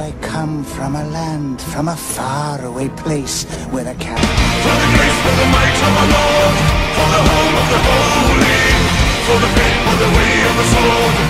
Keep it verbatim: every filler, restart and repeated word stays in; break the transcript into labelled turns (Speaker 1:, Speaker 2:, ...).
Speaker 1: I come from a land, from a faraway place, where the cat...
Speaker 2: For the grace, for the might of our Lord, for the home of the holy, for the faith, for the way of the sword.